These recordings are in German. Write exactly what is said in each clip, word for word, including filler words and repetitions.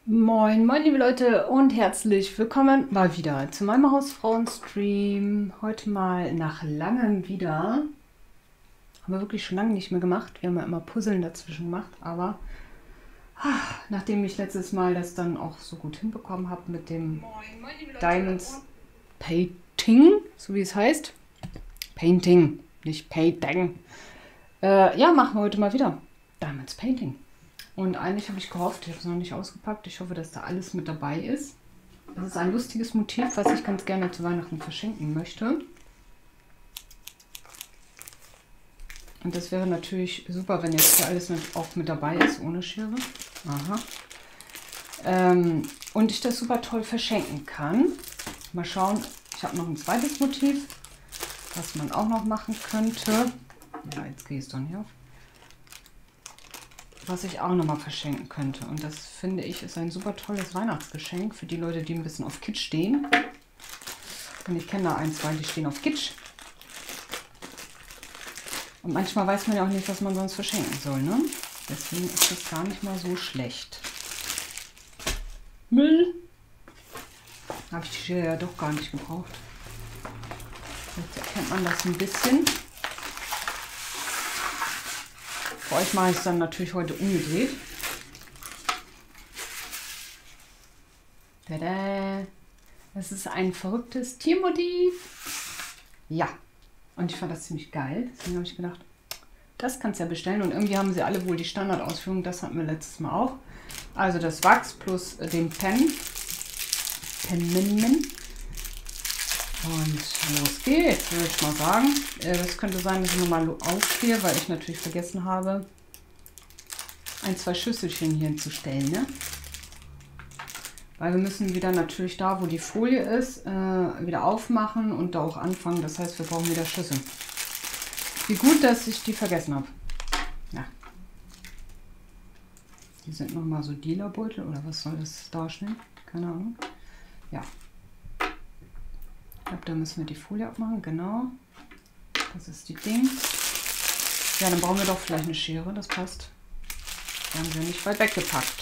Moin, moin liebe Leute und herzlich willkommen mal wieder zu meinem Hausfrauen-Stream. Heute mal nach langem wieder. Haben wir wirklich schon lange nicht mehr gemacht. Wir haben ja immer Puzzeln dazwischen gemacht, aber ah, nachdem ich letztes Mal das dann auch so gut hinbekommen habe mit dem Moin, moin, liebe Leute. Diamonds Painting, so wie es heißt. Painting, nicht Painting. Äh, ja, machen wir heute mal wieder Diamonds Painting. Und eigentlich habe ich gehofft, ich habe es noch nicht ausgepackt, ich hoffe, dass da alles mit dabei ist. Das ist ein lustiges Motiv, was ich ganz gerne zu Weihnachten verschenken möchte. Und das wäre natürlich super, wenn jetzt hier alles mit, auch mit dabei ist, ohne Schere. Aha. Ähm, und ich das super toll verschenken kann. Mal schauen, ich habe noch ein zweites Motiv, was man auch noch machen könnte. Ja, jetzt gehe ich es doch nicht auf. Was ich auch nochmal verschenken könnte. Und das finde ich ist ein super tolles Weihnachtsgeschenk für die Leute, die ein bisschen auf Kitsch stehen. Und ich kenne da ein, zwei, die stehen auf Kitsch. Und manchmal weiß man ja auch nicht, was man sonst verschenken soll, ne? Deswegen ist das gar nicht mal so schlecht. Müll. Habe ich die Schere ja doch gar nicht gebraucht. Jetzt erkennt man das ein bisschen. Für euch mache ich es dann natürlich heute umgedreht. Tada! Das ist ein verrücktes Tiermotiv. Ja, und ich fand das ziemlich geil. Deswegen habe ich gedacht, das kannst du ja bestellen. Und irgendwie haben sie alle wohl die Standardausführung. Das hatten wir letztes Mal auch. Also das Wachs plus den Pen. Penmin. Und los geht's, würde ich mal sagen. Es könnte sein, dass ich nochmal aufstehe, weil ich natürlich vergessen habe, ein, zwei Schüsselchen hier hinzustellen. Ne? Weil wir müssen wieder natürlich da, wo die Folie ist, äh, wieder aufmachen und da auch anfangen. Das heißt, wir brauchen wieder Schüsseln. Wie gut, dass ich die vergessen habe. Ja. Die sind nochmal so Dealerbeutel oder was soll das darstellen? Keine Ahnung. Ja. Ich glaube, da müssen wir die Folie abmachen, genau. Das ist die Ding. Ja, dann brauchen wir doch vielleicht eine Schere, das passt. Da haben wir nicht weit weggepackt.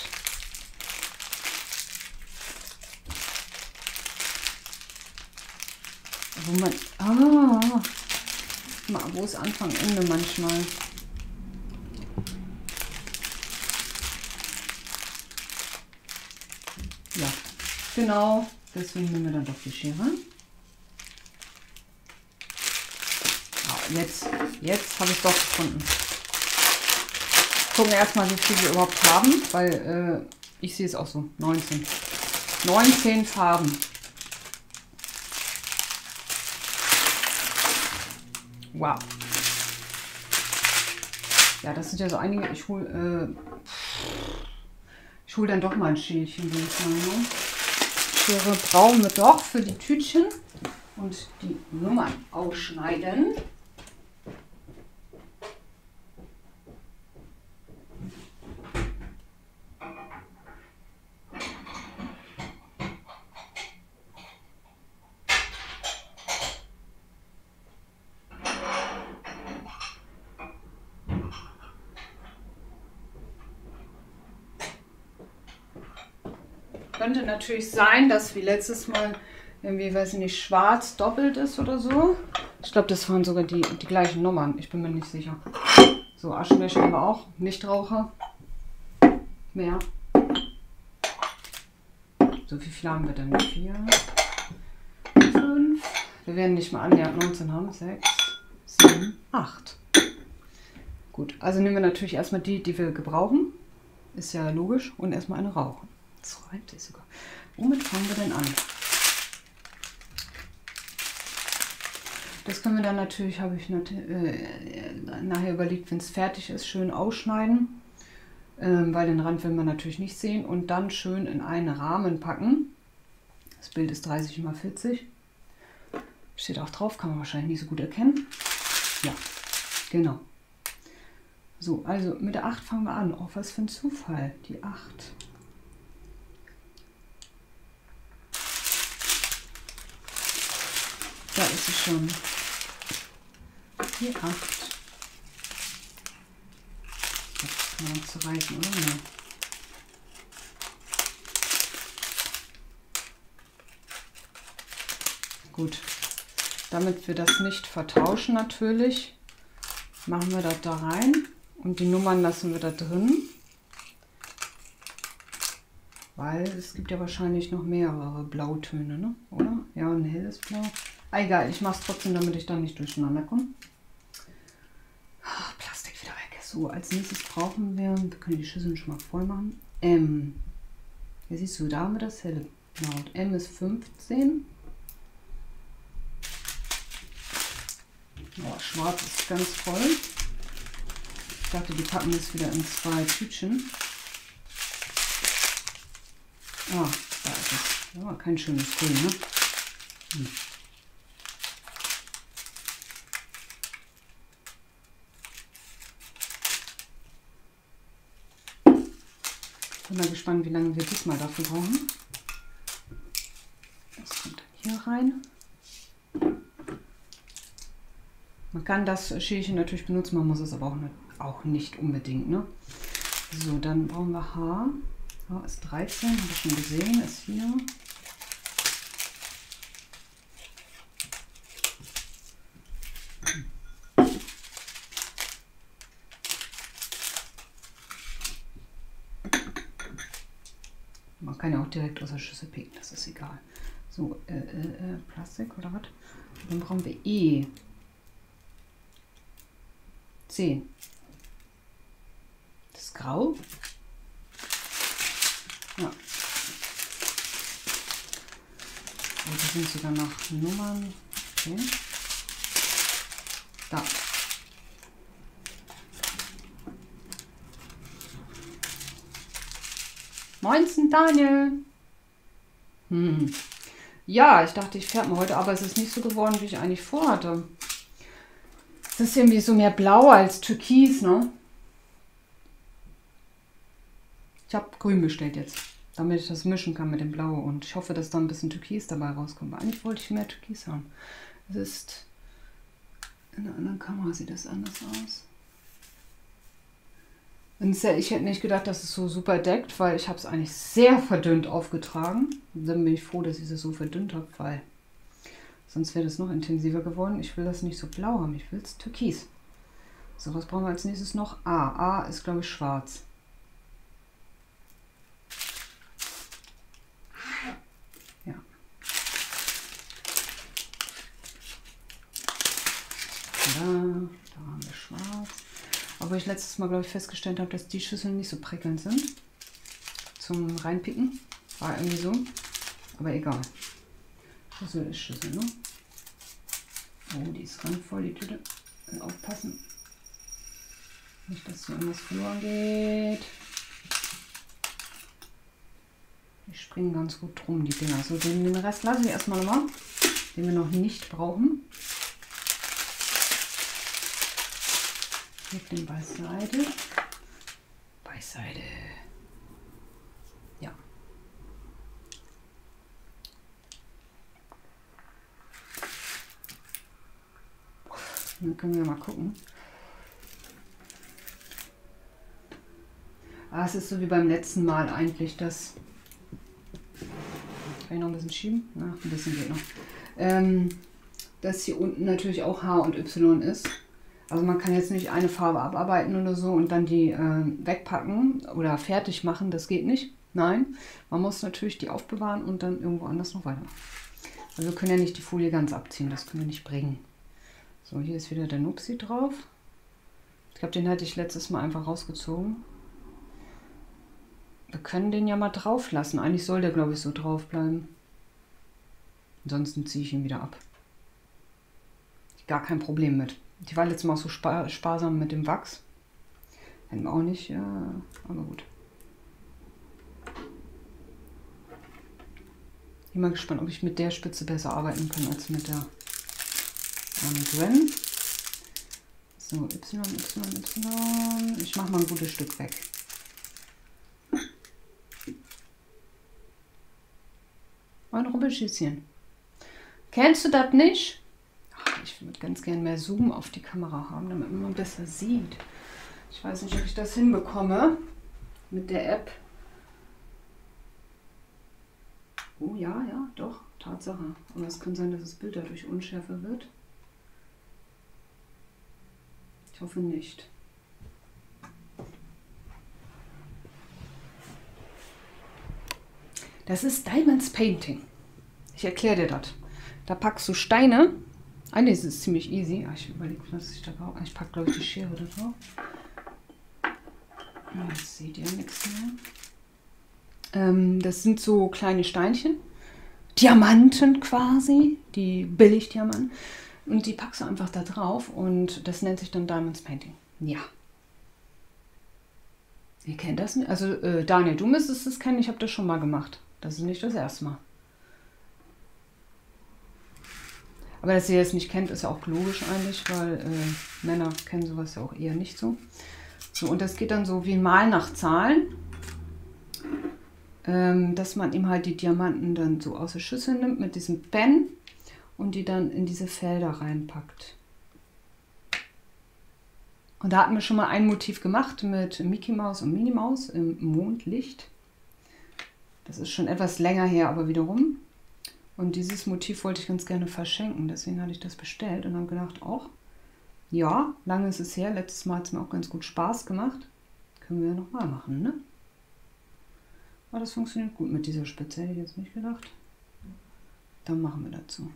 Wo man. Ah! Mal, wo ist Anfang, Ende manchmal? Ja, genau. Deswegen nehmen wir dann doch die Schere. Jetzt, jetzt habe ich es doch gefunden. Gucken erstmal, wie viel wir überhaupt haben, weil äh, ich sehe es auch so. neunzehn. neunzehn Farben. Wow. Ja, das sind ja so einige. Ich hole äh, ich hole dann doch mal ein Schälchen, würde ich mal. Ne? Schere brauchen wir doch für die Tütchen und die Nummern ausschneiden. Könnte natürlich sein, dass wie letztes Mal irgendwie, weiß ich nicht, schwarz doppelt ist oder so. Ich glaube, das waren sogar die, die gleichen Nummern. Ich bin mir nicht sicher. So, Aschenbecher haben wir auch. Nichtraucher. Mehr. So, wie viel haben wir denn? Vier, fünf. Wir werden nicht mal annähernd neunzehn haben. Sechs, sieben, acht. Gut, also nehmen wir natürlich erstmal die, die wir gebrauchen. Ist ja logisch. Und erstmal eine rauchen. Das reimt sich sogar. Womit fangen wir denn an? Das können wir dann natürlich, habe ich nat äh, nachher überlegt, wenn es fertig ist, schön ausschneiden. Ähm, weil den Rand will man natürlich nicht sehen. Und dann schön in einen Rahmen packen. Das Bild ist dreißig mal vierzig. Steht auch drauf, kann man wahrscheinlich nicht so gut erkennen. Ja, genau. So, also mit der acht fangen wir an. Oh, was für ein Zufall. Die acht. Da ist sie schon. Die acht. Jetzt kann man zerreißen, oder? Nee. Gut. Damit wir das nicht vertauschen natürlich, machen wir das da rein und die Nummern lassen wir da drin. Weil es gibt ja wahrscheinlich noch mehrere Blautöne, ne? Oder? Ja, ein helles Blau. Ah, egal, ich mache es trotzdem, damit ich dann nicht durcheinander komme. Ach, Plastik wieder weg. So, als nächstes brauchen wir, wir können die Schüsseln schon mal voll machen. M. Hier siehst du, da haben wir das helle Blau. M ist fünfzehn. Oh, schwarz ist ganz voll. Ich dachte, die packen das wieder in zwei Tütchen. Ah, da ist es. Ja, kein schönes Grün, ne? Hm. Bin mal gespannt, wie lange wir diesmal dafür brauchen. Das kommt dann hier rein. Man kann das Schälchen natürlich benutzen, man muss es aber auch nicht, auch nicht unbedingt, ne? So, dann brauchen wir Haar. Haar ist dreizehn, habe ich schon gesehen, ist hier. Man kann ja auch direkt aus der Schüssel picken, das ist egal. So, äh, äh, äh, Plastik oder was? Dann brauchen wir E. zehn. Das ist grau. Ja. Und hier sind sogar noch Nummern. Okay. Da. Moinsen, Daniel. Hm. Ja, ich dachte, ich färbe mal heute, aber es ist nicht so geworden, wie ich eigentlich vorhatte. Es ist irgendwie so mehr blau als türkis, ne? Ich habe grün bestellt jetzt, damit ich das mischen kann mit dem Blau. Und ich hoffe, dass da ein bisschen Türkis dabei rauskommt. Aber eigentlich wollte ich mehr Türkis haben. Es ist... In einer anderen Kamera sieht das anders aus. Und ich hätte nicht gedacht, dass es so super deckt, weil ich habe es eigentlich sehr verdünnt aufgetragen. Und dann bin ich froh, dass ich es so verdünnt habe, weil sonst wäre das noch intensiver geworden. Ich will das nicht so blau haben, ich will es türkis. So, was brauchen wir als nächstes noch? A. A ist, glaube ich, schwarz. Ja. Da, da haben wir schwarz. Aber ich letztes Mal, glaube ich, festgestellt habe, dass die Schüsseln nicht so prickelnd sind zum Reinpicken. War irgendwie so. Aber egal. Schüssel ist Schüssel, ne? Oh, die ist randvoll, die Tüte. Aufpassen. Nicht, dass hier irgendwas verloren geht. Die springen ganz gut drum, die Dinger. So, den Rest lasse ich erstmal nochmal, den wir noch nicht brauchen. Mit dem beiseite. Beiseite. Ja. Dann können wir mal gucken. Ah, es ist so wie beim letzten Mal eigentlich, das. Kann ich noch ein bisschen schieben? Na, ein bisschen geht noch. Ähm, dass hier unten natürlich auch H und Y ist. Also man kann jetzt nicht eine Farbe abarbeiten oder so und dann die äh, wegpacken oder fertig machen, das geht nicht. Nein, man muss natürlich die aufbewahren und dann irgendwo anders noch weitermachen. Also wir können ja nicht die Folie ganz abziehen, das können wir nicht bringen. So, hier ist wieder der Nupsi drauf. Ich glaube, den hatte ich letztes Mal einfach rausgezogen. Wir können den ja mal drauf lassen. Eigentlich soll der, glaube ich, so drauf bleiben. Ansonsten ziehe ich ihn wieder ab. Gar kein Problem mit. Die war letztes Mal so spar sparsam mit dem Wachs. Hätten wir auch nicht, ja, aber gut. Ich bin mal gespannt, ob ich mit der Spitze besser arbeiten kann als mit der ähm, Gwen. So, Y, Y, Y. Ich mache mal ein gutes Stück weg. Ein Rubbelschüsschen. Kennst du das nicht? Ich würde ganz gerne mehr Zoom auf die Kamera haben, damit man besser sieht. Ich weiß nicht, ob ich das hinbekomme mit der App. Oh ja, ja, doch. Tatsache. Aber es kann sein, dass das Bild dadurch unschärfer wird. Ich hoffe nicht. Das ist Diamonds Painting. Ich erkläre dir das. Da packst du Steine. Ah, nee, das ist ziemlich easy. Ich überlege, was ich da brauche. Ich packe, glaube ich, die Schere da drauf. Jetzt seht ihr nichts mehr. Ähm, das sind so kleine Steinchen. Diamanten quasi. Die Billigdiamanten. Und die packst du einfach da drauf. Und das nennt sich dann Diamonds Painting. Ja. Ihr kennt das nicht? Also, äh, Daniel, du müsstest es kennen. Ich habe das schon mal gemacht. Das ist nicht das erste Mal. Aber dass ihr es nicht kennt, ist ja auch logisch eigentlich, weil äh, Männer kennen sowas ja auch eher nicht so. So, und das geht dann so wie Mal nach Zahlen, ähm, dass man ihm halt die Diamanten dann so aus der Schüssel nimmt mit diesem Pen und die dann in diese Felder reinpackt. Und da hatten wir schon mal ein Motiv gemacht mit Mickey Maus und Minnie Maus im Mondlicht. Das ist schon etwas länger her, aber wiederum. Und dieses Motiv wollte ich ganz gerne verschenken. Deswegen hatte ich das bestellt und habe gedacht, auch, ja, lange ist es her. Letztes Mal hat es mir auch ganz gut Spaß gemacht. Können wir ja nochmal machen, ne? Aber das funktioniert gut mit dieser Spitze, hätte ich jetzt nicht gedacht. Dann machen wir dazu.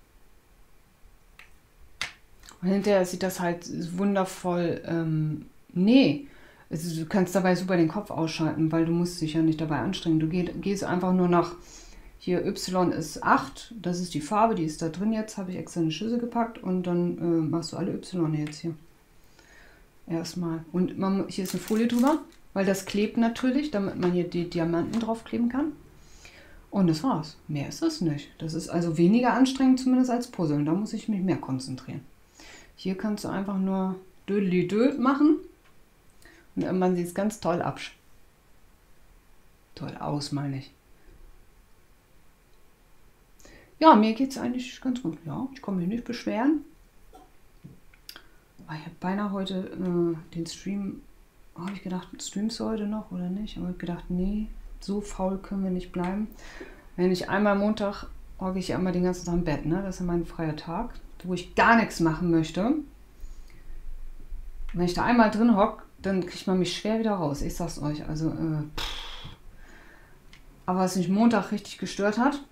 Und hinterher sieht das halt wundervoll, ähm, nee, also du kannst dabei super den Kopf ausschalten, weil du musst dich ja nicht dabei anstrengen. Du geh, gehst einfach nur nach, hier Y ist acht, das ist die Farbe, die ist da drin jetzt, habe ich extra eine Schüssel gepackt und dann äh, machst du alle Y jetzt hier. Erstmal. Und man, hier ist eine Folie drüber, weil das klebt natürlich, damit man hier die Diamanten draufkleben kann. Und das war's. Mehr ist das nicht. Das ist also weniger anstrengend zumindest als Puzzeln. Da muss ich mich mehr konzentrieren. Hier kannst du einfach nur Dödeli-Död machen. Und irgendwann sieht es ganz toll ab. Toll aus, meine ich. Ja, mir geht es eigentlich ganz gut. Ja, ich kann mich nicht beschweren. Aber ich habe beinahe heute äh, den Stream, habe ich gedacht, streamst du heute noch oder nicht? Aber ich habe gedacht, nee, so faul können wir nicht bleiben. Wenn ich einmal Montag, hocke ich ja immer den ganzen Tag im Bett, ne? Das ist ja mein freier Tag, wo ich gar nichts machen möchte. Wenn ich da einmal drin hocke, dann kriegt man mich schwer wieder raus. Ich sag's euch. Also, äh, aber was mich Montag richtig gestört hat,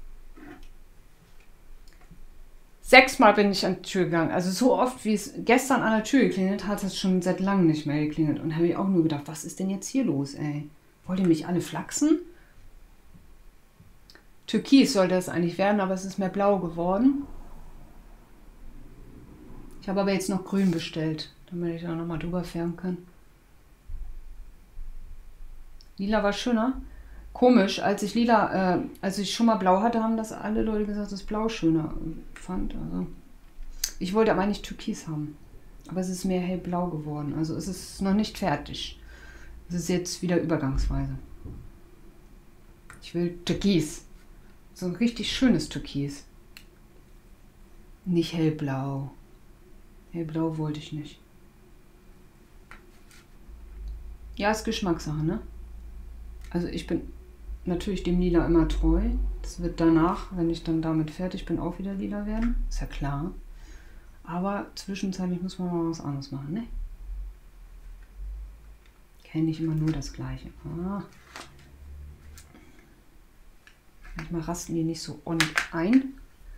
sechsmal bin ich an die Tür gegangen. Also so oft, wie es gestern an der Tür geklingelt hat, hat es schon seit langem nicht mehr geklingelt. Und habe ich auch nur gedacht, was ist denn jetzt hier los, ey? Wollt ihr mich alle flachsen? Türkis sollte es eigentlich werden, aber es ist mehr blau geworden. Ich habe aber jetzt noch grün bestellt, damit ich da nochmal drüber färben kann. Lila war schöner. Komisch, als ich lila, äh, als ich schon mal blau hatte, haben das alle Leute gesagt, dass ich blau schöner fand. Also ich wollte aber eigentlich Türkis haben. Aber es ist mehr hellblau geworden. Also es ist noch nicht fertig. Es ist jetzt wieder übergangsweise. Ich will Türkis. So ein richtig schönes Türkis. Nicht hellblau. Hellblau wollte ich nicht. Ja, ist Geschmackssache, ne? Also ich bin natürlich dem Lila immer treu. Das wird danach, wenn ich dann damit fertig bin, auch wieder lila werden. Ist ja klar. Aber zwischenzeitlich muss man mal was anderes machen, ne? Kenne nicht immer nur das Gleiche. Ah. Manchmal rasten die nicht so ordentlich ein.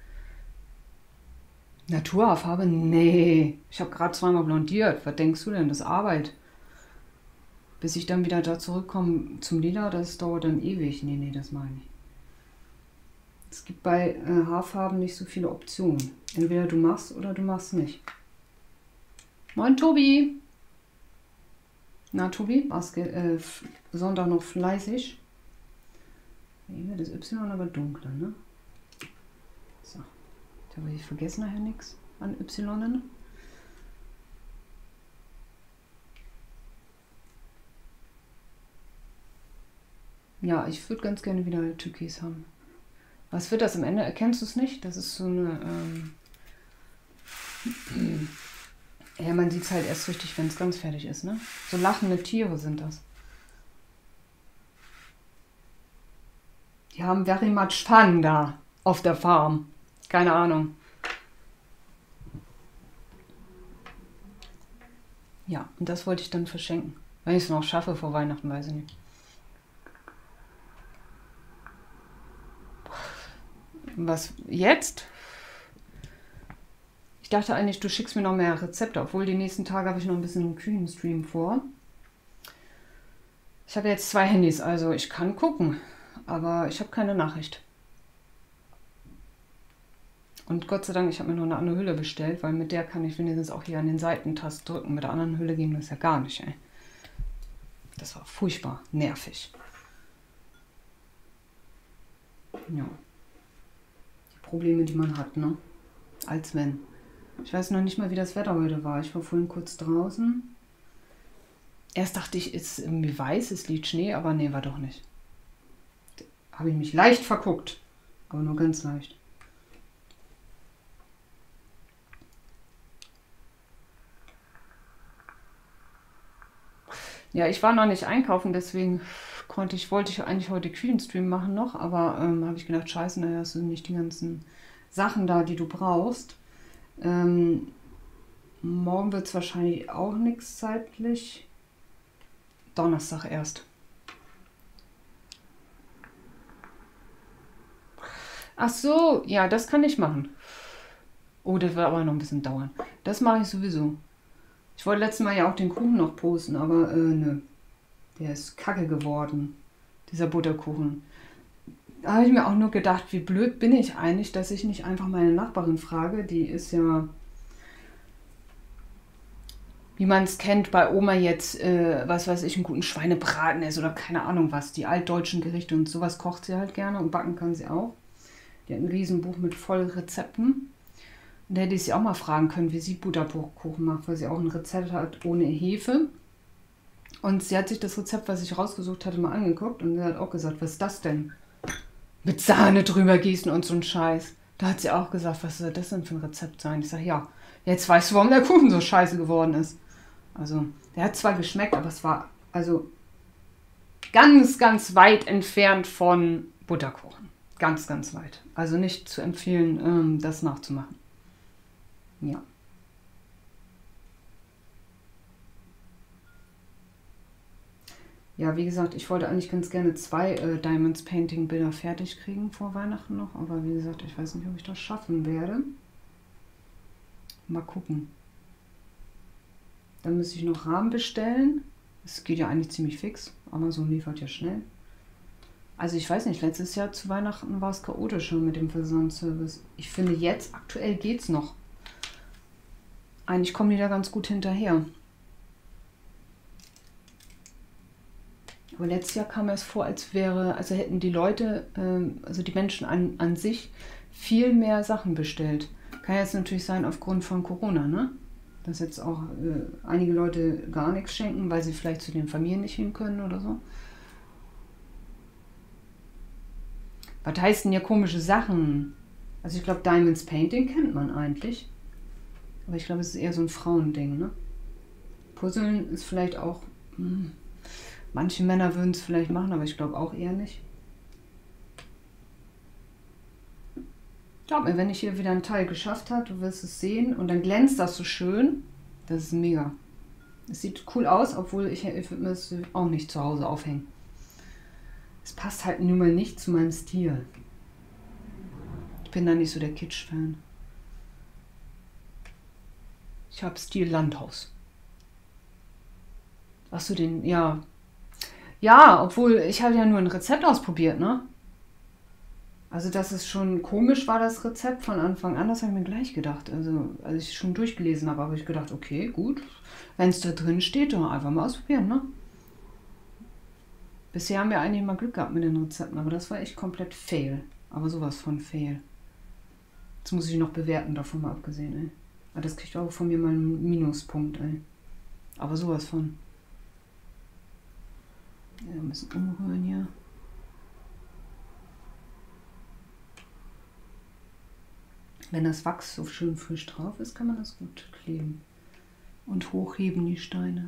Naturhaarfarbe? Nee. Ich habe gerade zweimal blondiert. Was denkst du denn? Das ist Arbeit. Bis ich dann wieder da zurückkomme zum Lila, das dauert dann ewig. Nee, nee, das meine ich. Es gibt bei äh, Haarfarben nicht so viele Optionen. Entweder du machst oder du machst nicht. Moin Tobi! Na Tobi, warst äh, Sonntag noch fleißig? Hier wird das Y aber dunkler, ne? So. Da will ich vergessen nachher nichts an Y. Ja, ich würde ganz gerne wieder Türkis haben. Was wird das am Ende? Erkennst du es nicht? Das ist so eine... Ähm ja, man sieht es halt erst richtig, wenn es ganz fertig ist, ne? So lachende Tiere sind das. Die haben very much fun da. Auf der Farm. Keine Ahnung. Ja, und das wollte ich dann verschenken. Wenn ich es noch schaffe vor Weihnachten, weiß ich nicht. Was jetzt? Ich dachte eigentlich, du schickst mir noch mehr Rezepte, obwohl die nächsten Tage habe ich noch ein bisschen einen Küchenstream vor. Ich habe jetzt zwei Handys, also ich kann gucken, aber ich habe keine Nachricht. Und Gott sei Dank, ich habe mir noch eine andere Hülle bestellt, weil mit der kann ich wenigstens auch hier an den Seitentasten drücken. Mit der anderen Hülle ging das ja gar nicht, ey. Das war furchtbar nervig. Ja. Die Probleme, die man hat, ne? Als wenn. Ich weiß noch nicht mal, wie das Wetter heute war. Ich war vorhin kurz draußen. Erst dachte ich, es ist irgendwie weiß, es liegt Schnee, aber nee, war doch nicht. Da habe ich mich leicht verguckt, aber nur ganz leicht. Ja, ich war noch nicht einkaufen, deswegen konnte ich, wollte ich eigentlich heute Küchenstream machen noch, aber ähm, habe ich gedacht, scheiße, naja, hast du nicht die ganzen Sachen da, die du brauchst. Ähm, morgen wird es wahrscheinlich auch nichts zeitlich. Donnerstag erst. Ach so, ja, das kann ich machen. Oh, das wird aber noch ein bisschen dauern. Das mache ich sowieso. Ich wollte letztes Mal ja auch den Kuchen noch posten, aber äh, nö. Der ist kacke geworden, dieser Butterkuchen. Da habe ich mir auch nur gedacht, wie blöd bin ich eigentlich, dass ich nicht einfach meine Nachbarin frage. Die ist ja, wie man es kennt, bei Oma jetzt, äh, was weiß ich, einen guten Schweinebraten ist oder keine Ahnung was. Die altdeutschen Gerichte und sowas kocht sie halt gerne und backen kann sie auch. Die hat ein Riesenbuch mit voll Rezepten. Und da hätte ich sie auch mal fragen können, wie sie Butterkuchen macht, weil sie auch ein Rezept hat ohne Hefe. Und sie hat sich das Rezept, was ich rausgesucht hatte, mal angeguckt und sie hat auch gesagt, was ist das denn? Mit Sahne drüber gießen und so ein Scheiß. Da hat sie auch gesagt, was soll das denn für ein Rezept sein? Ich sage, ja, jetzt weißt du, warum der Kuchen so scheiße geworden ist. Also, der hat zwar geschmeckt, aber es war also ganz, ganz weit entfernt von Butterkuchen. Ganz, ganz weit. Also nicht zu empfehlen, ähm, das nachzumachen. Ja. Ja, wie gesagt, ich wollte eigentlich ganz gerne zwei äh, Diamonds Painting Bilder fertig kriegen vor Weihnachten noch. Aber wie gesagt, ich weiß nicht, ob ich das schaffen werde. Mal gucken. Dann muss ich noch Rahmen bestellen. Das geht ja eigentlich ziemlich fix. Amazon liefert ja schnell. Also ich weiß nicht, letztes Jahr zu Weihnachten war es chaotischer mit dem Versandservice. Ich finde jetzt, aktuell geht's noch. Eigentlich kommen die da ganz gut hinterher. Aber letztes Jahr kam es vor, als wäre, also hätten die Leute, ähm, also die Menschen an, an sich, viel mehr Sachen bestellt. Kann jetzt natürlich sein aufgrund von Corona, ne? Dass jetzt auch äh, einige Leute gar nichts schenken, weil sie vielleicht zu den Familien nicht hin können oder so. Was heißt denn hier komische Sachen? Also ich glaube, Diamonds Painting kennt man eigentlich. Aber ich glaube, es ist eher so ein Frauending, ne? Puzzeln ist vielleicht auch... Mh, manche Männer würden es vielleicht machen, aber ich glaube auch eher nicht. Glaub mir, wenn ich hier wieder einen Teil geschafft habe, du wirst es sehen und dann glänzt das so schön. Das ist mega. Es sieht cool aus, obwohl ich, ich würde mir das auch nicht zu Hause aufhängen. Es passt halt nun mal nicht zu meinem Stil. Ich bin da nicht so der Kitsch-Fan. Ich habe Stil Landhaus. Ach so, den, ja. Ja, obwohl ich habe ja nur ein Rezept ausprobiert, ne? Also, dass es schon komisch war, das Rezept von Anfang an, das habe ich mir gleich gedacht. Also, als ich es schon durchgelesen habe, habe ich gedacht, okay, gut. Wenn es da drin steht, dann einfach mal ausprobieren, ne? Bisher haben wir eigentlich mal Glück gehabt mit den Rezepten, aber das war echt komplett fail. Aber sowas von fail. Jetzt muss ich noch bewerten, davon mal abgesehen, ey. Aber das kriegt auch von mir mal einen Minuspunkt, ey. Aber sowas von. Ja, ein bisschen umrühren hier. Wenn das Wachs so schön frisch drauf ist, kann man das gut kleben. Und hochheben die Steine.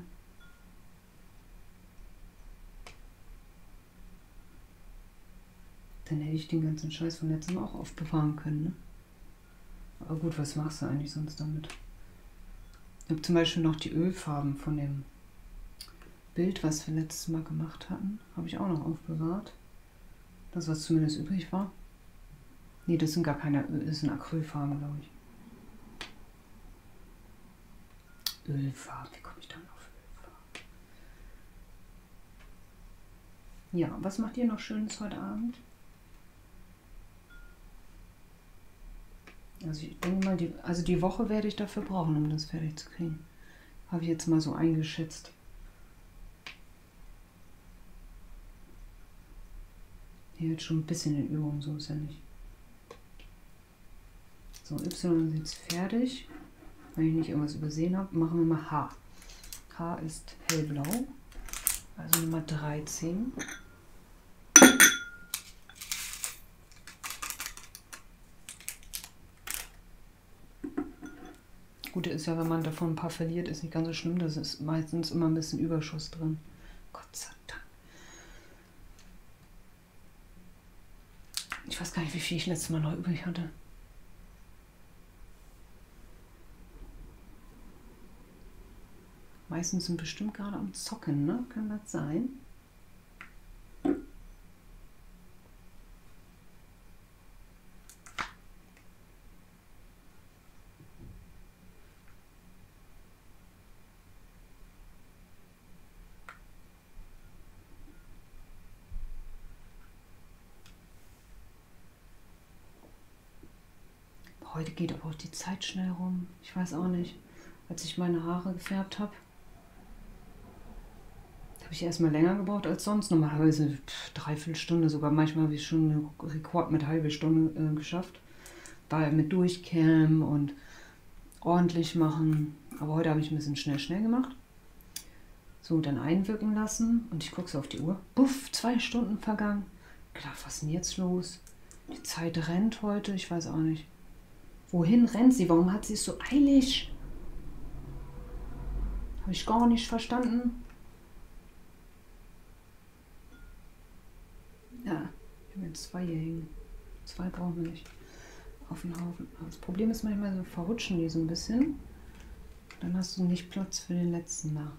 Dann hätte ich den ganzen Scheiß von letztem Mal auch aufbewahren können, ne? Aber gut, was machst du eigentlich sonst damit? Ich habe zum Beispiel noch die Ölfarben von dem Bild, was wir letztes Mal gemacht hatten, habe ich auch noch aufbewahrt. Das, was zumindest übrig war. Nee, das sind gar keine Öl, das sind Acrylfarben, glaube ich. Ölfarben, wie komme ich dann auf Ölfarben? Ja, was macht ihr noch Schönes heute Abend? Also ich denke mal, die, also die Woche werde ich dafür brauchen, um das fertig zu kriegen. Habe ich jetzt mal so eingeschätzt. Hier jetzt schon ein bisschen in Übung, so ist ja nicht. So, Y ist jetzt fertig. Wenn ich nicht irgendwas übersehen habe, machen wir mal H. H ist hellblau, also Nummer dreizehn. Gute ist ja, wenn man davon ein paar verliert, ist nicht ganz so schlimm. Das ist meistens immer ein bisschen Überschuss drin. Gott sei Dank. Ich weiß gar nicht, wie viel ich letztes Mal noch übrig hatte. Meistens sind bestimmt gerade am Zocken, ne? Kann das sein? Heute geht aber auch die Zeit schnell rum. Ich weiß auch nicht. Als ich meine Haare gefärbt habe, habe ich erstmal länger gebraucht als sonst. Normalerweise pff, dreiviertel Stunde, sogar manchmal habe ich schon einen Rekord mit halbe Stunde äh, geschafft. Weil mit Durchkämmen und ordentlich machen. Aber heute habe ich ein bisschen schnell, schnell gemacht. So, dann einwirken lassen. Und ich gucke so auf die Uhr. Buff, zwei Stunden vergangen. Klar, was ist denn jetzt los? Die Zeit rennt heute, ich weiß auch nicht. Wohin rennt sie? Warum hat sie es so eilig? Habe ich gar nicht verstanden. Ja, ich habe jetzt zwei hier hängen. Zwei brauchen wir nicht. Auf den Haufen. Das Problem ist manchmal, so verrutschen die so ein bisschen. Dann hast du nicht Platz für den letzten da.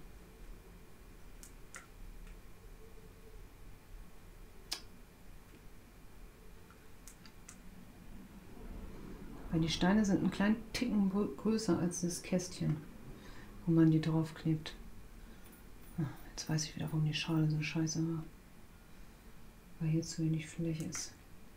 Weil die Steine sind einen kleinen Ticken größer als das Kästchen, wo man die draufklebt. Jetzt weiß ich wieder, warum die Schale so scheiße war. Weil hier zu wenig Fläche ist.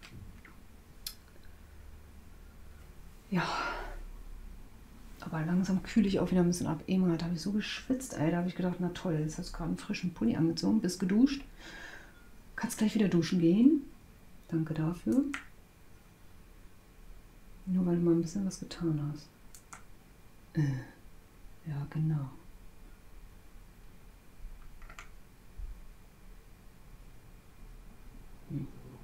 Ja. Aber langsam kühle ich auch wieder ein bisschen ab. Eben habe ich so geschwitzt, ey. Da habe ich gedacht, na toll, jetzt hast du gerade einen frischen Pulli angezogen, bist geduscht. Kannst gleich wieder duschen gehen. Danke dafür. Nur weil du mal ein bisschen was getan hast. Äh, ja, genau. Hm.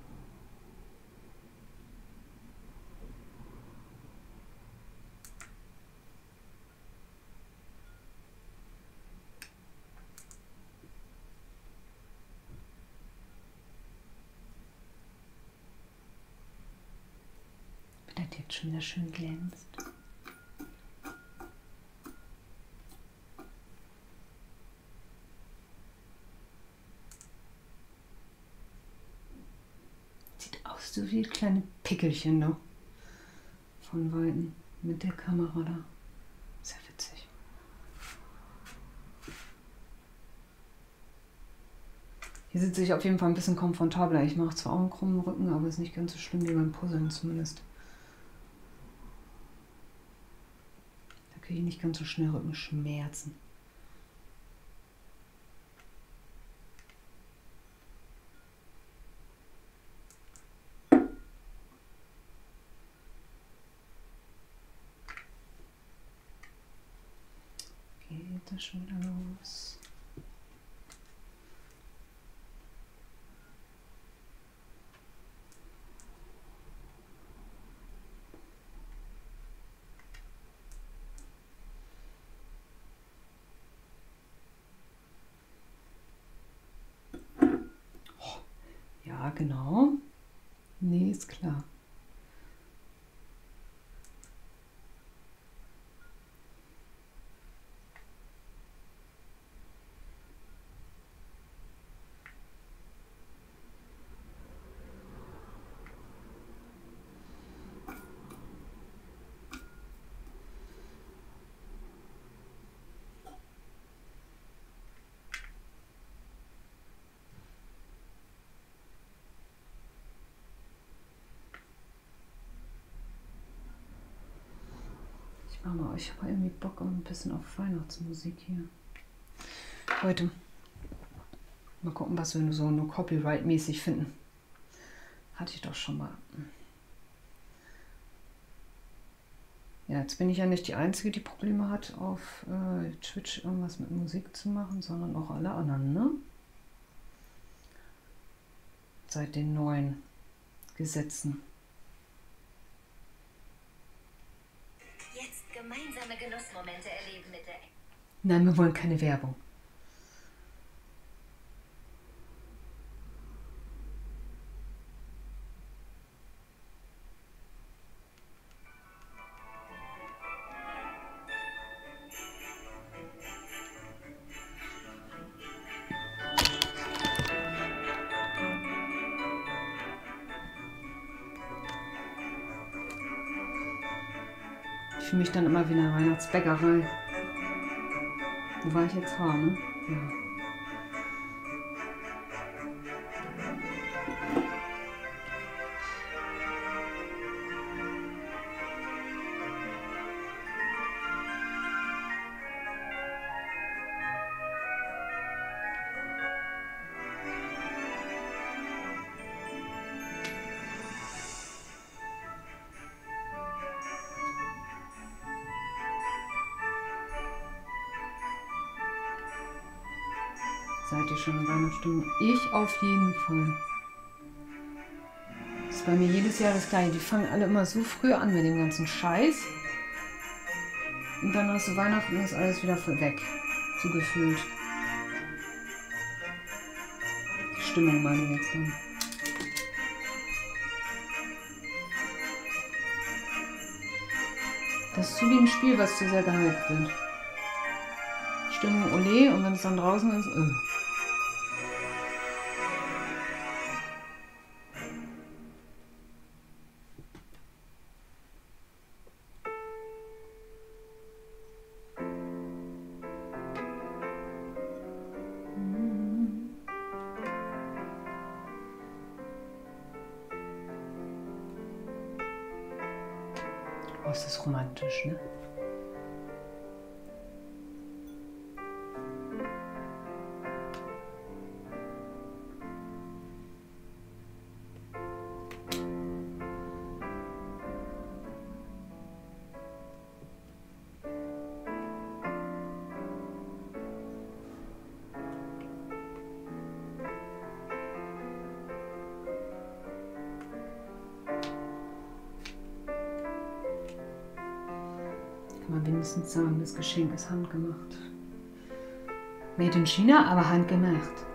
Wenn das jetzt schon wieder schön glänzt. Sieht aus so wie kleine Pickelchen noch. Von Weitem. Mit der Kamera da. Sehr witzig. Hier sitze ich auf jeden Fall ein bisschen komfortabler. Ich mache zwar auch einen krummen Rücken, aber ist nicht ganz so schlimm wie beim Puzzeln zumindest. Da kriege ich nicht ganz so schnell Rückenschmerzen. Geht das schon wieder los? Ja, genau. ist klar. Aber ich habe irgendwie Bock ein bisschen auf Weihnachtsmusik hier. Heute. Mal gucken, was wir so nur Copyright-mäßig finden. Hatte ich doch schon mal. Ja, jetzt bin ich ja nicht die Einzige, die Probleme hat, auf äh, Twitch irgendwas mit Musik zu machen, sondern auch alle anderen, ne? Seit den neuen Gesetzen. Gemeinsame Genussmomente erleben mit der... Nein, wir wollen keine Werbung. Ich fühle mich dann immer wie eine Weihnachtsbäckerei. Wo war ich jetzt war, ne? Ja. Seid ihr schon in Weihnachtsstimmung? Ich auf jeden Fall. Das ist bei mir jedes Jahr das Gleiche. Die fangen alle immer so früh an mit dem ganzen Scheiß. Und dann hast du Weihnachten und ist alles wieder voll weg. So gefühlt. Die Stimmung meine ich jetzt dann. Das ist so wie ein Spiel, was zu sehr gehypt wird. Stimmung ole und wenn es dann draußen ist, öh. Oh, ist das romantisch, ne? Kann man wenigstens sagen, das Geschenk ist handgemacht. Made in China, aber handgemacht.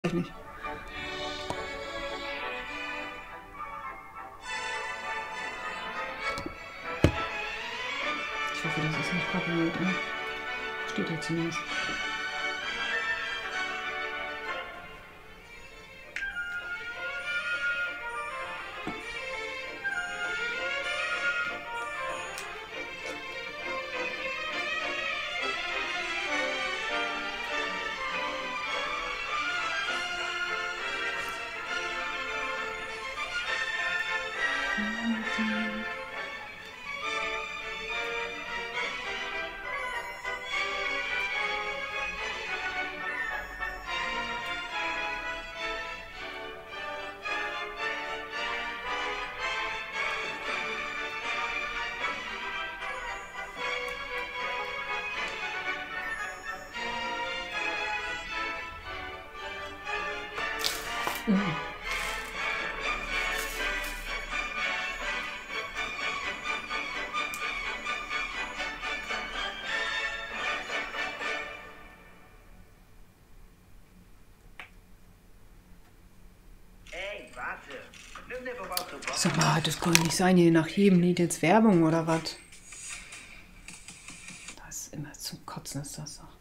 Nicht. Ich hoffe, das ist nicht Copyright, ne? Steht hier zumindest. Mhm. Sag mal, das kann nicht sein, hier nach jedem Lied jetzt Werbung oder was? Das ist immer zum Kotzen, ist das doch.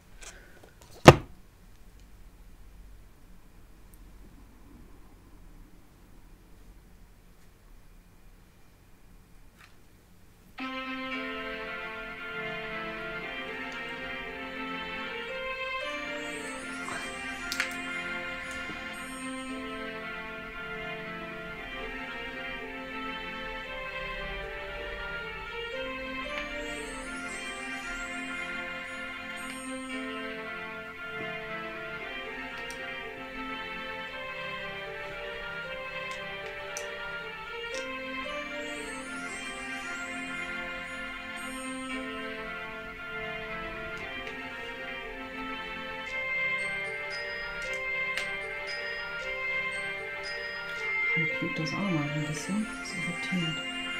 Dann klickt das auch mal ein bisschen. Das ist irritierend.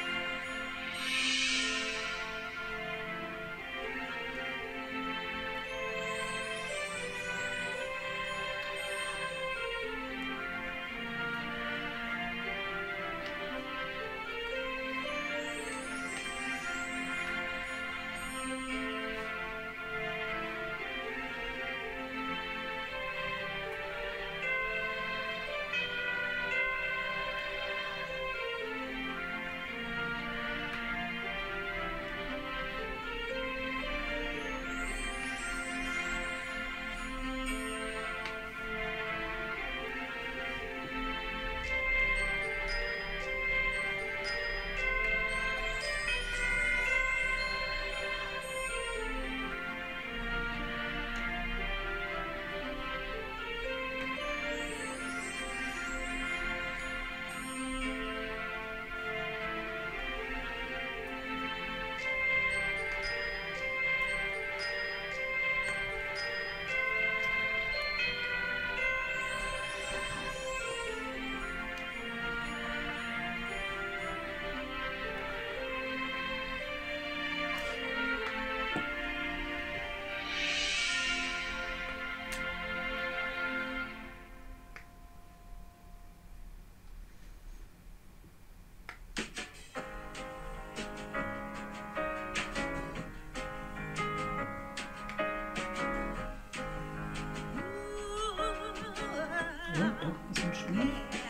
Ja, doch, ein bisschen schwierig.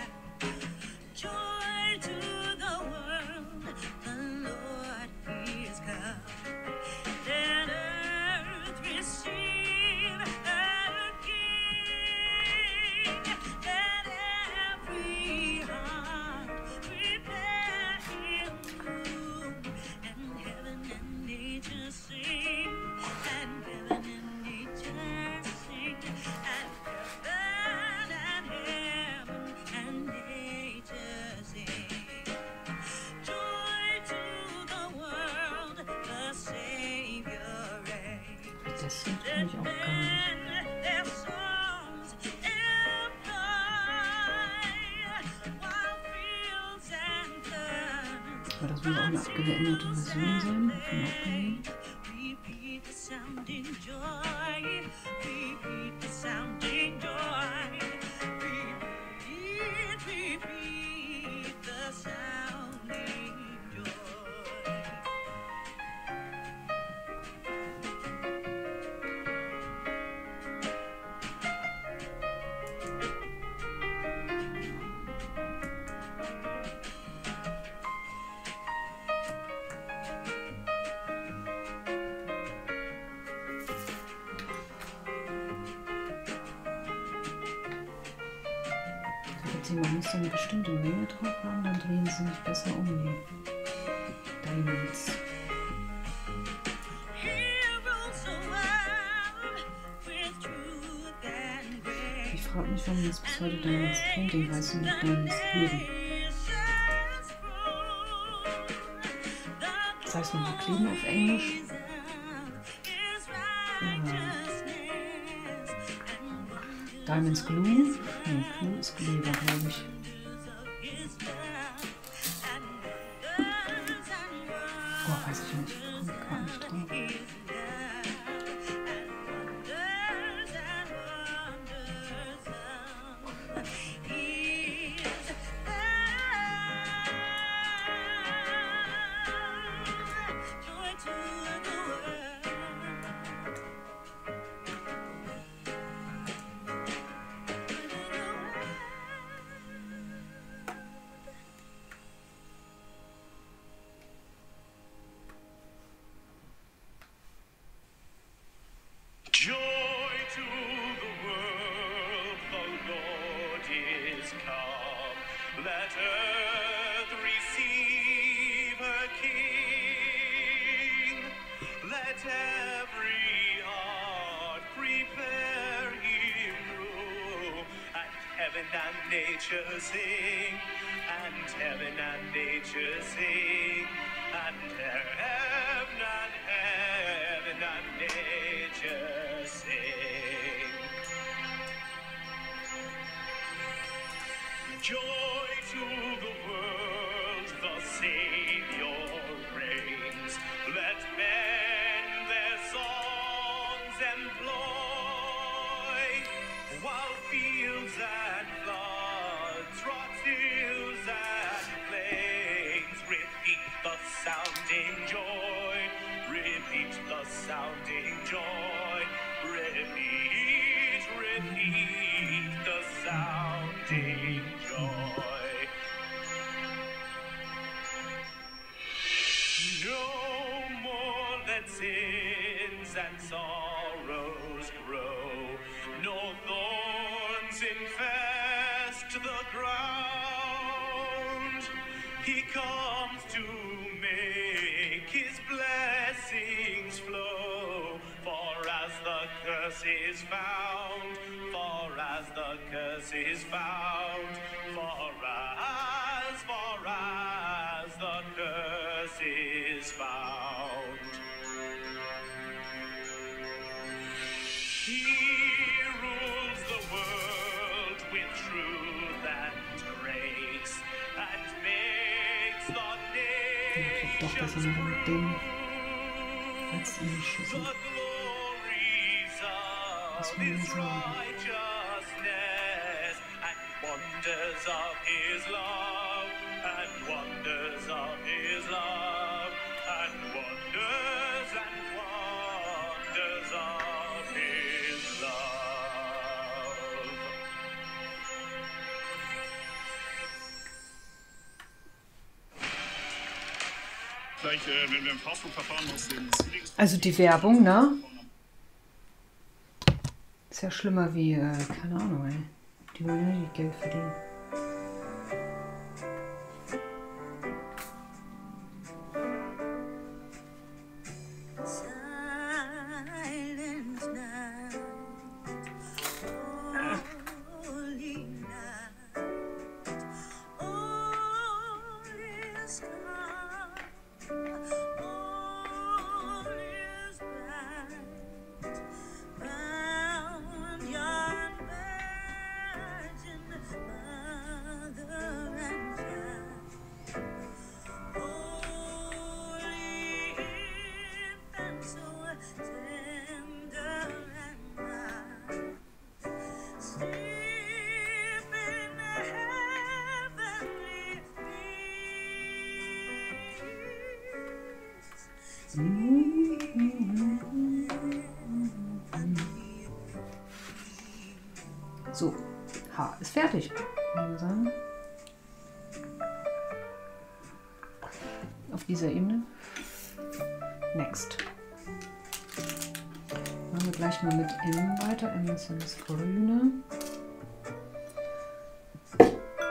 Das finde ich auch gar nicht. Aber das muss auch eine abgeänderte Version sein, davon abgelehnt. Sie, man muss da eine bestimmte Menge drauf haben, dann drehen sie sich besser um, die Diamonds. Ich frage mich, warum das bis heute Diamonds Painting heißt und nicht Diamonds Kleben. Das heißt nochmal Kleben auf Englisch. Ja. Diamonds Glue? Nee, Glue ist Kleber, glaube ich. Oh, weiß ich nicht. Komme ich gar nicht drauf. And nature sing, and heaven and nature sing, and heaven and heaven and nature sing. Joy to the world, the Savior reigns. Let men their songs employ, while fields and floods, rocks, hills and plains repeat the sounding joy, repeat the sounding joy, repeat, repeat the sounding joy. No more let sins and sorrows grow, nor thorns infest the ground. He comes to make his blessings flow, for as the curse is found, for as the curse is found, for as, for as the curse is found. He rules the world with truth and grace, and makes the nations Doch, mit dem als the glories of his righteousness, and wonders of his love, and wonders of his love, and wonders and wonders of his love. Gleich, äh, wenn wir im Fastfood-Verfahren aus dem Also die Werbung, ne? Ist ja schlimmer wie, äh, keine Ahnung, ey. Die wollen ja nicht Geld verdienen. So, Haar ist fertig, würde ich sagen. Auf dieser Ebene. Next. Machen wir gleich mal mit M weiter. M ist ja das Grüne.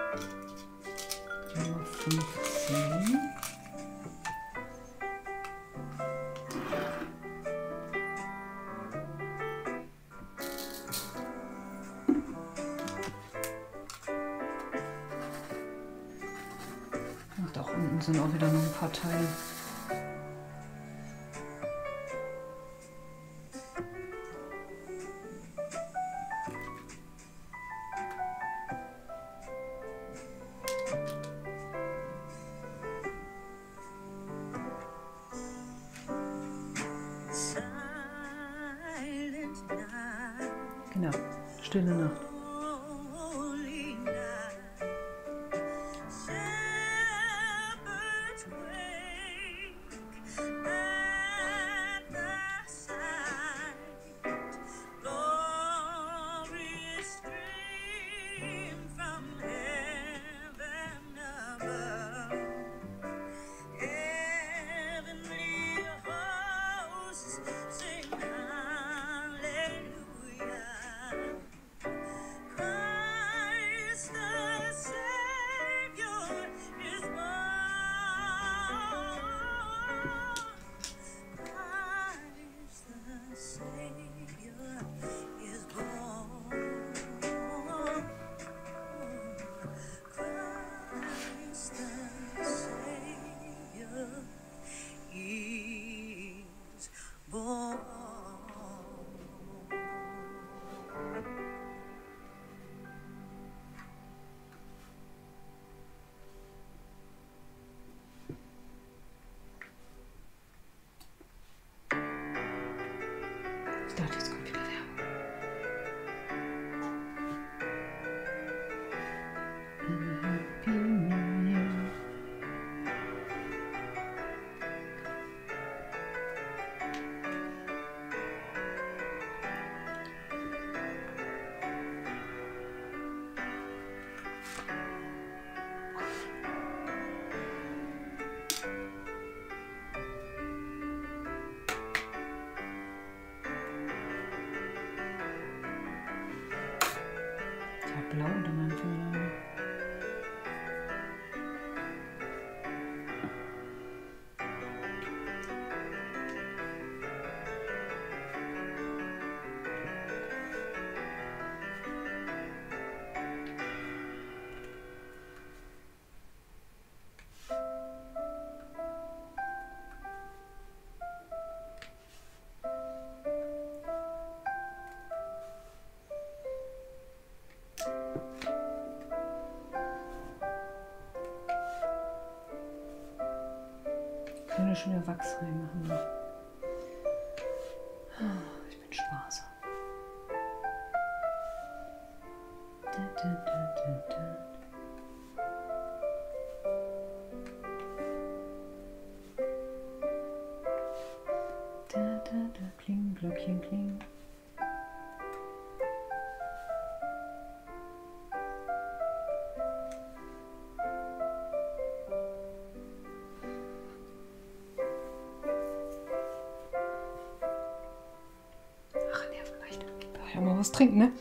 sind auch wieder noch ein paar Teile. Genau, stille Nacht. Ich dachte, jetzt kommt wieder Werbung. Happy New Year. Blau unter meinem Fingernagel. Ich kann schon wieder Wachs reinmachen. Ne? Ich bin sparsam. Da, da, da, da, da. Da, da, da, kling, Glöckchen, kling. Ja, mal was trinken, ne?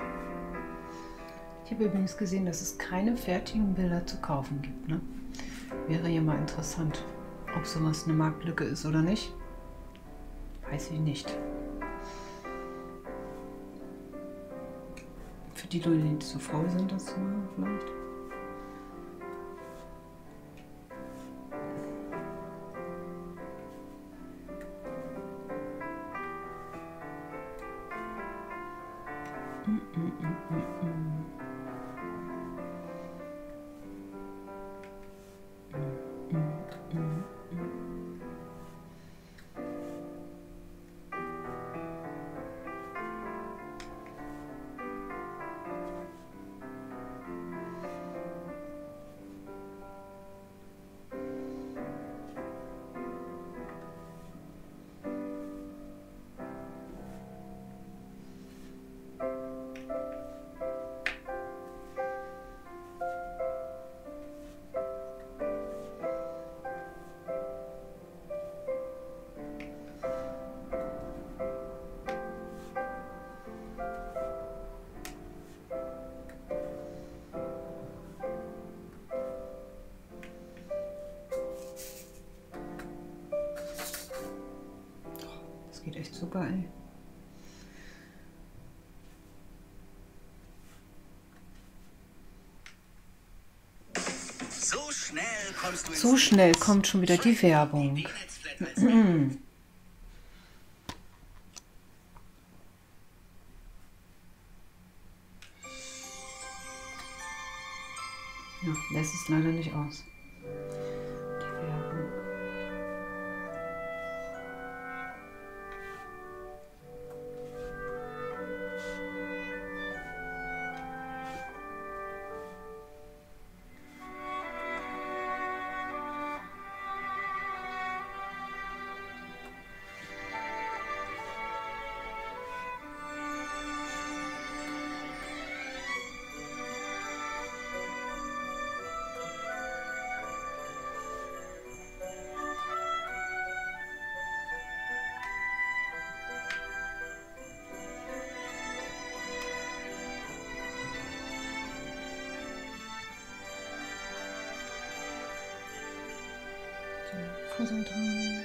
Ich habe übrigens gesehen, dass es keine fertigen Bilder zu kaufen gibt. Ne? Wäre ja mal interessant, ob sowas eine Marktlücke ist oder nicht. Weiß ich nicht. Für die Leute, die zu faul sind, das zu machen, vielleicht. Mm, mm, mm, mm, mm. Geht echt super, ey. So schnell kommst du ins So schnell kommt schon wieder die Werbung. Ja, lässt es leider nicht aus. Die Werbung. Konzentrieren.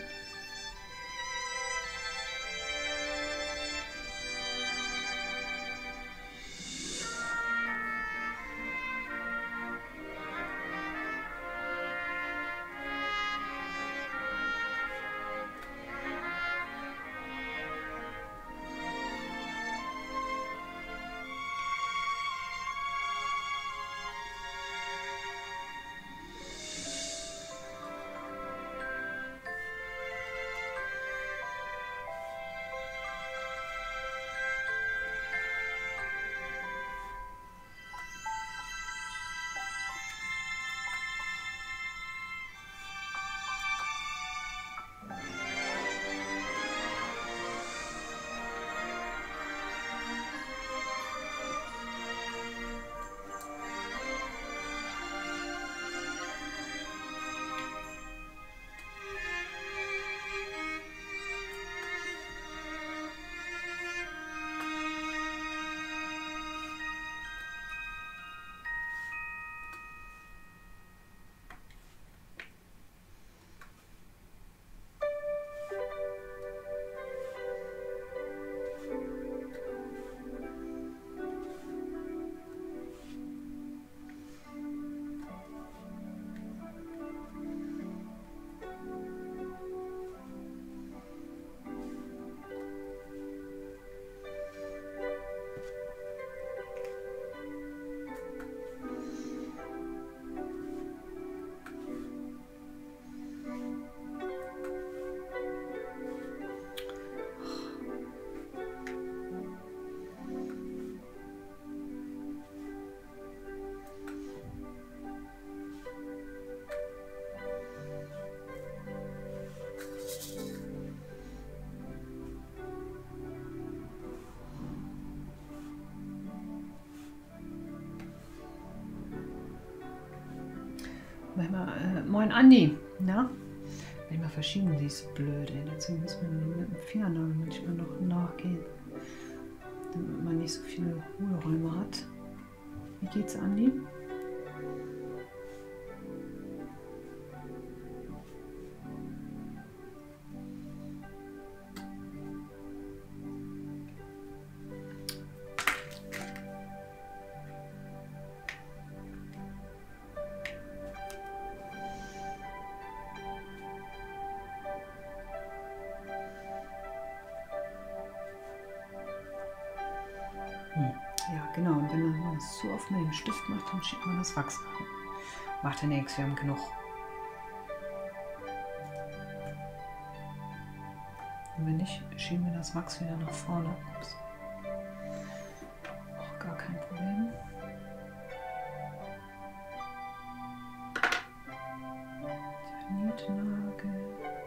Manchmal, äh, moin Andi, na? Manchmal verschieben die so blöd, ey. Deswegen müssen wir mit dem Fingernagel manchmal noch nachgehen, damit man nicht so viele Hohlräume hat. Wie geht's, Andi? das mit dem Stift macht, dann schiebt man das Wachs rein. Macht ja nichts, wir haben genug. Und wenn nicht, schieben wir das Wachs wieder nach vorne. Ups. Auch gar kein Problem. Der Nietnagel.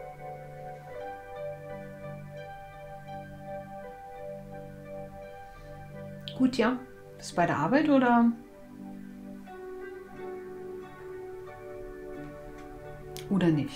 Gut, ja. Bist du bei der Arbeit oder? Oder nicht?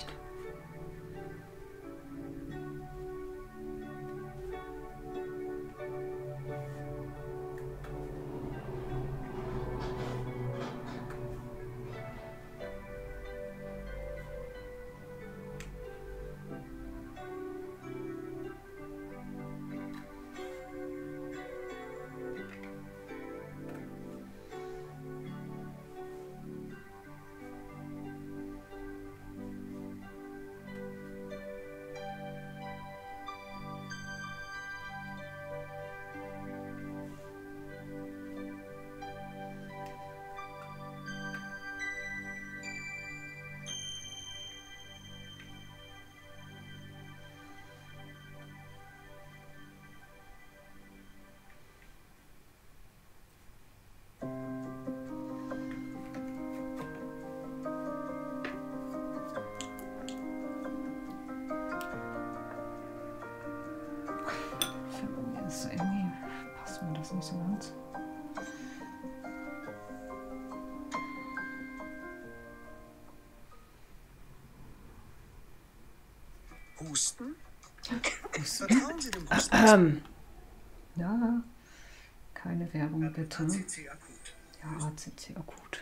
Irgendwie passt mir das nicht so ganz. Husten? Husten. Vertrauen Sie dem Husten. Ähm. Ja, keine Werbung bitte. A C C akut. Ja, A C C akut.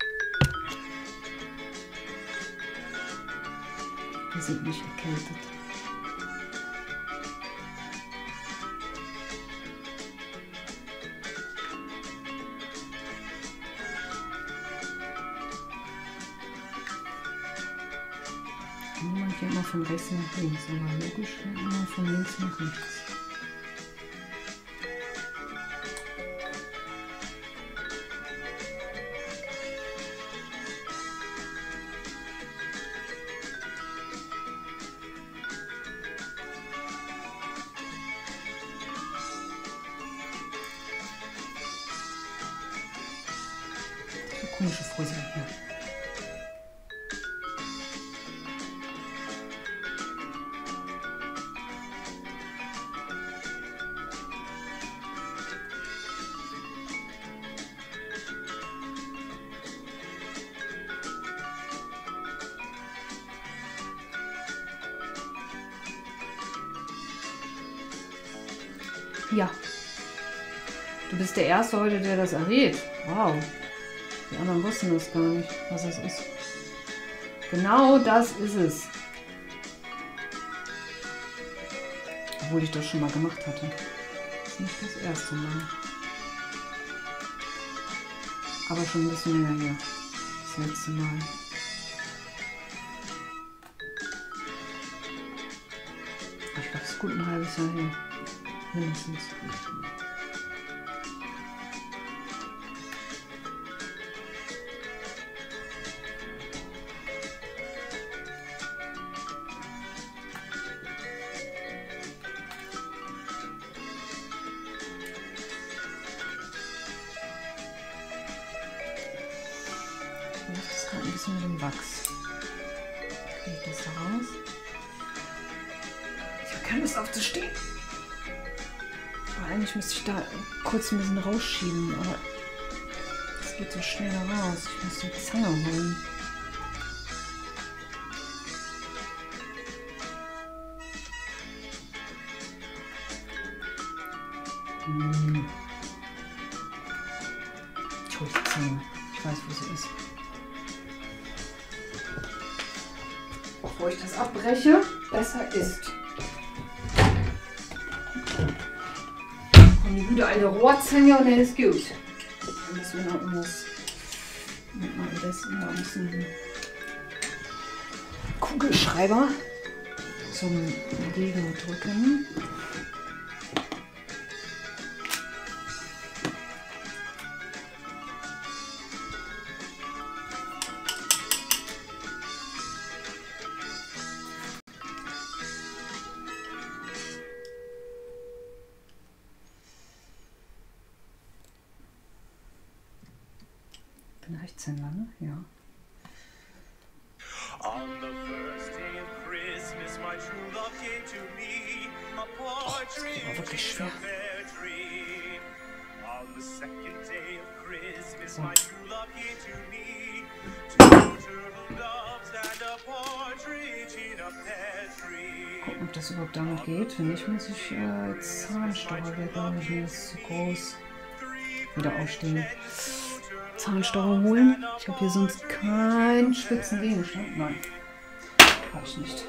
Wir sind nicht erkältet. Niemand geht mal von rechts nach links, aber logisch immer von links nach rechts. Komische Frisur hier. Ja. Du bist der Erste heute, der das errät. Wow. Die anderen wussten das gar nicht, was es ist. Genau das ist es. Obwohl ich das schon mal gemacht hatte. Das ist nicht das erste Mal. Aber schon ein bisschen länger her. Das letzte Mal. Ich glaube, es ist gut ein halbes Jahr her. Mindestens. Ich mache das gerade ein bisschen mit dem Wachs. Kriege ich das da raus? Ich habe keine Lust aufzustehen. Aber eigentlich müsste ich da kurz ein bisschen rausschieben, aber es geht so schnell da raus. Ich muss die Zange holen. Hm. Ich hole die Zange. Ich weiß, wo sie ist. Bevor ich das abbreche, besser ist. Kommt die gute alte Rohrzange und dann ist gut. Dann müssen wir noch irgendwas mit mal am besten da ein bisschen Kugelschreiber zum Legen drücken. ein Rechtshänder, ne? Ja. On the first day of Christmas, my true love came to me. A partridge wirklich in a schwer. pear tree. On the second day of Christmas, my true love came to me. Two turtle doves and a partridge in a pear tree. Ob das überhaupt damit geht? Wenn nicht, muss ich äh, jetzt Zahnstocher wegnehmen. Nee, das ist zu groß. Wieder aufstehen. Zahnstocher holen. Ich habe hier sonst keinen spitzen Gegenstand. Nein, habe ich nicht.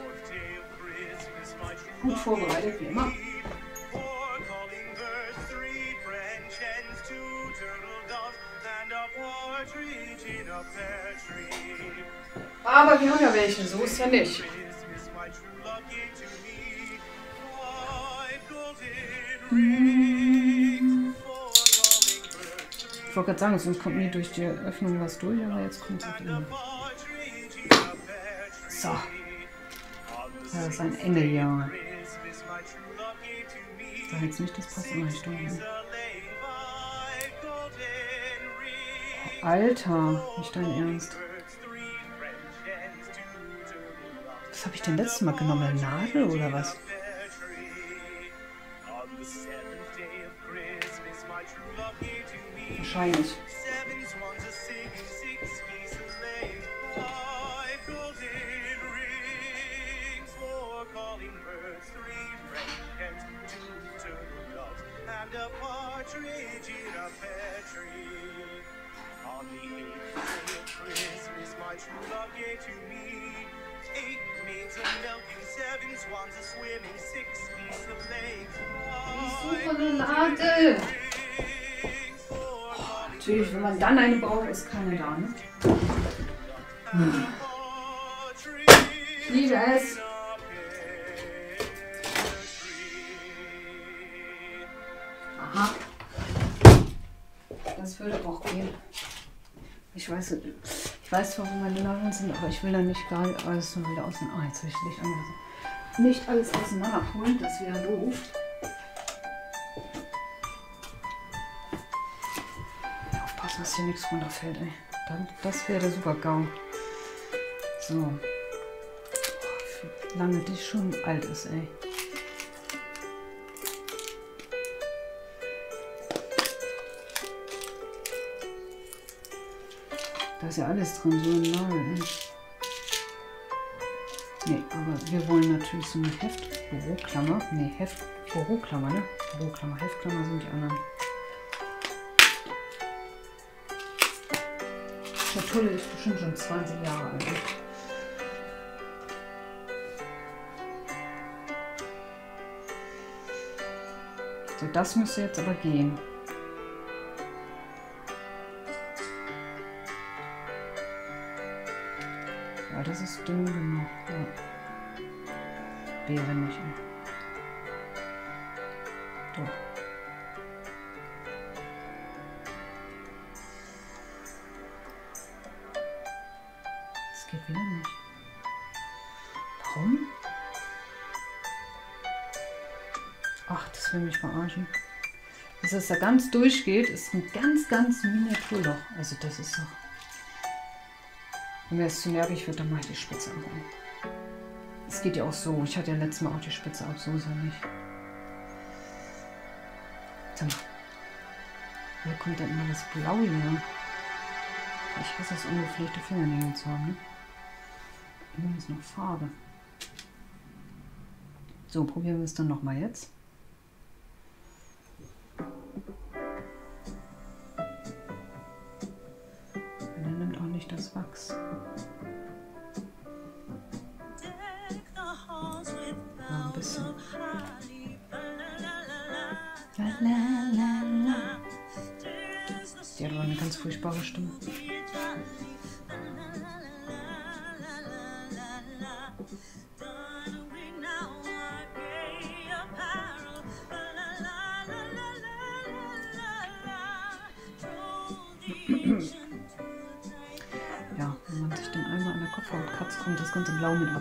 Gut vorbereitet, wie immer. Four callingbirds, three French hens, two turtle doves and a partridge in a pear tree. Aber wir haben ja welche, so ist ja nicht. Christmas, my true love gave to me. Five golden rings, four callingbirds, three Ich wollte gerade sagen, sonst kommt nie durch die Öffnung was durch, aber jetzt kommt es auf ihn. partridge in a pear tree. So. Das ist ein Engel, ja. Christmas, my true love gave to me. Sag jetzt nicht, das passt in meine Stimme. A lay five golden rings. Alter, nicht dein Ernst. Birds, three French hens, two turtle doves. Was habe ich denn letztes Mal genommen? Eine Nadel oder was? Pear tree. On the seventh day of Christmas, my true love gave to me. Wahrscheinlich. Seven swans a singing, six geese a laying, five golden rings, four calling birds, three French hens, two turtle doves, and a partridge in a pear tree. On the eighth day of Christmas, my true love gave to me eight maids a milking, seven swans a swimming, six geese a laying, five eine Nadel. rings, four calling Natürlich, wenn man dann eine braucht, ist keine da, ne? Ich liebe es. Aha. Das würde auch gehen. Ich weiß, ich weiß, warum meine Nadeln sind, aber ich will dann nicht gar alles so wieder auseinander. Ah, jetzt habe ich das Licht angelassen. Nicht alles auseinander holen, das wäre doof. Ja, aufpassen, dass hier nichts runterfällt, ey. Dann, das wäre der super GAU. So. Boah, wie lange die schon alt ist, ey. Da ist ja alles drin, so ein Nagel, ey. Nee, aber wir wollen natürlich so eine Heft-Büroklammer. Nee, Heft-Büroklammer, ne? Büroklammer, Heftklammer sind die anderen. Die Schatulle ist bestimmt schon zwanzig Jahre alt. So, das müsste jetzt aber gehen. Ja, das ist dünn genug. Ja. Wäre nicht. Doch. Das geht wieder nicht. Warum? Ach, das will mich verarschen. Dass es da ganz durchgeht, ist ein ganz, ganz Miniaturloch. Also das ist doch... Wenn mir das zu nervig wird, dann mache ich die Spitze ab. Es geht ja auch so. Ich hatte ja letztes Mal auch die Spitze ab. So ist er nicht. Sag mal. Woher kommt denn immer das Blaue hier? Ich hasse es, ungepflegte Fingernägel zu haben. Ne? Immer ist noch Farbe. So, probieren wir es dann nochmal jetzt. Und er nimmt auch nicht das Wachs. Noch ein bisschen. La, la, la, la. Die hat aber eine ganz furchtbare Stimme. Ja, wenn man sich dann einmal an der Kopfhaut kratzt, kommt das ganze Blau mit ab.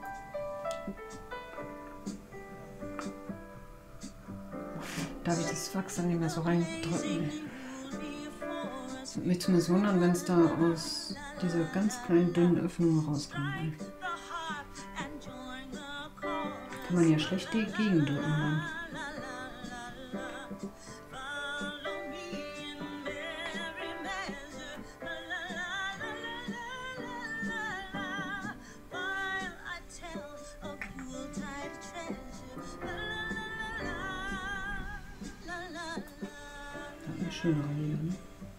Darf ich das Wachs dann nicht mehr so reindrücken. Es würde mich zumindest wundern, wenn es da aus dieser ganz kleinen dünnen Öffnung rauskommt. Kann man ja schlecht gegendrücken dann. Schön rein, ne?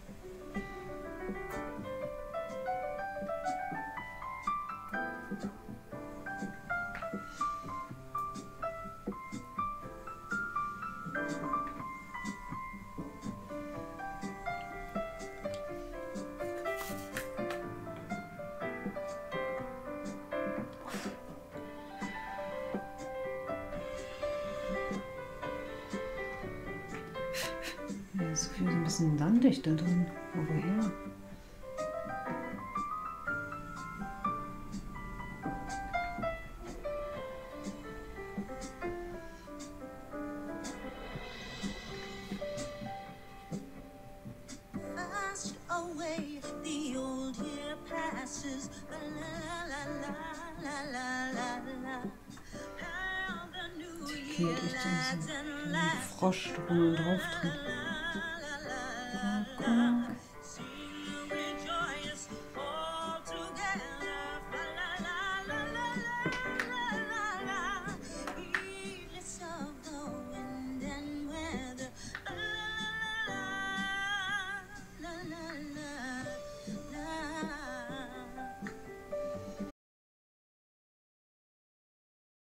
Das Gefühl, so ein bisschen sandig da drin. Aber woher? Hier echt so ein Frosch, wo man drauf tritt.